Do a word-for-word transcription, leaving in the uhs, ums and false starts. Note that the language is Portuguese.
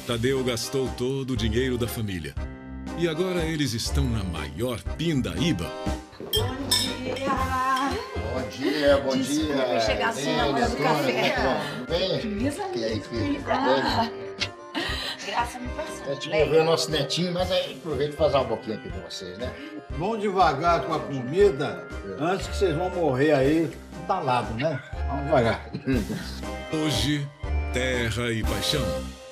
Tadeu gastou todo o dinheiro da família. E agora eles estão na maior pindaíba. Bom dia! Bom dia, bom Desculpa dia. Desculpa chegar assim na hora do café. Tudo bem? Que E aí, filho? ah, Graça me passou. A gente quer ver o nosso netinho, mas aí aproveito e fazer um pouquinho aqui pra vocês, né? Vão devagar com a comida, antes que vocês vão morrer aí talado, né? Vamos devagar. Hoje, Terra e Paixão.